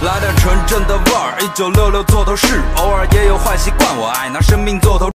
来点纯正的味儿，1966做头饰，偶尔也有坏习惯，我爱拿生命做头。